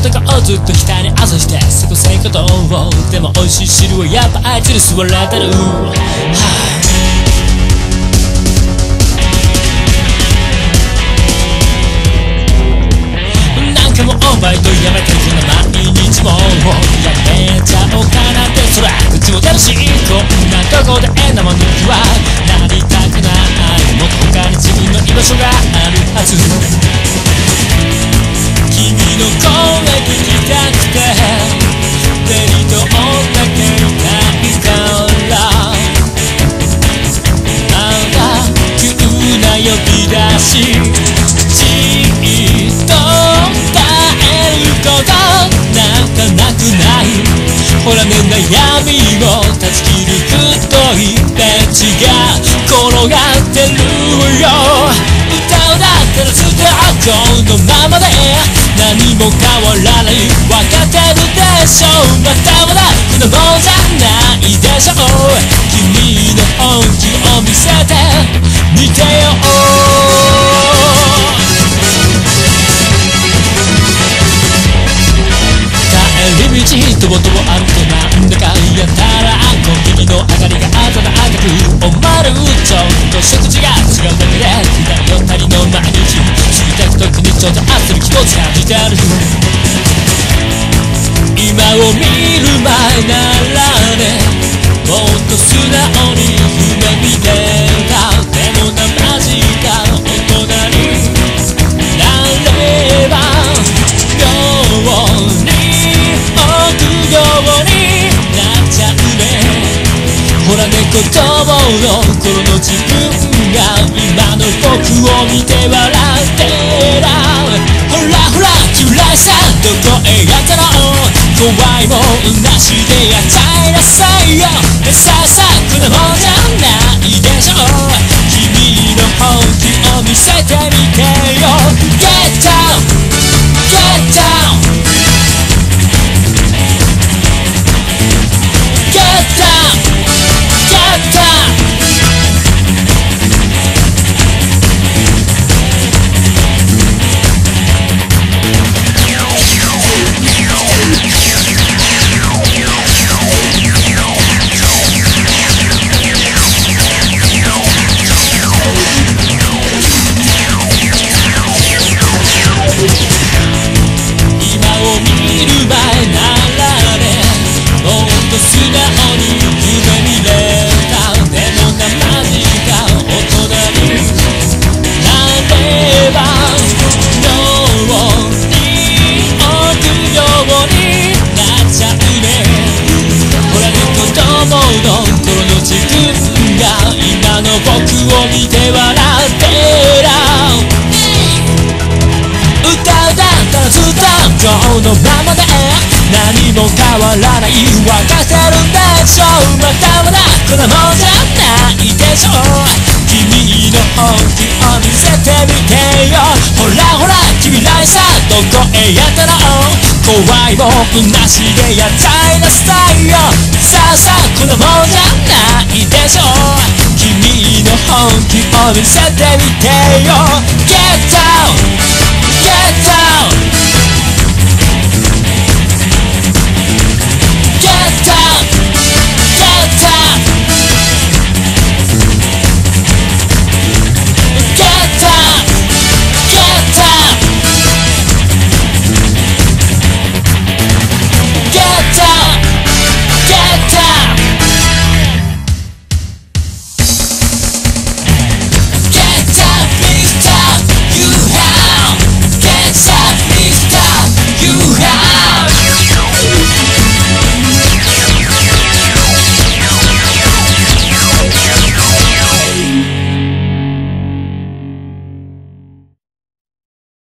男をずっと額にあざしてせこせことをでも美味しい汁はやっぱあいつに吸われてる、なんかもうバイトやめてるな毎日もやめちゃおうかなってそら口も出るしこんなとこで変なものにはなりたくないもっと他に自分の居場所があるはず君の声聞きたくて手に取った携帯からまだ急な呼び出しじっと耐えることなんかなくないほらね悩みを断ち切る太いペンチが転がってるよ歌うだったらずっとこのままで何も変わらない分かってるでしょまだまだこんなもんじゃないでしょ君の本気を見せてみてよ帰り道とぼとぼ歩くなんだかやったらコンビニの明かりがあざな赤くおまるちょっと食事が違うだけで左よたりの毎日過ぎてく時にちょっと焦る気持ち感じてる今を見る前ならねもっと素直に夢見てたでもなまじか大人になればようにようになっちゃうねほらね子供の頃の自分が今の僕を見て笑ってらほらほら嫌いさどこへやったの怖いもんなしでやっちゃいなさいよさあさあこんなもんじゃないでしょ君の本気を見せてみてよ Get down Get down Get down, get down. 僕を見て笑ってら歌うだったらずっとこのままで何も変わらない分かってるんでしょまだまだこんなもんじゃないでしょ君の本気を見せてみてよほらほら君らしさどこへやったの怖いもんなしでやっちゃいなさいよさあさあこんなもんじゃないでしょ君の本気を見せてみてよ Get down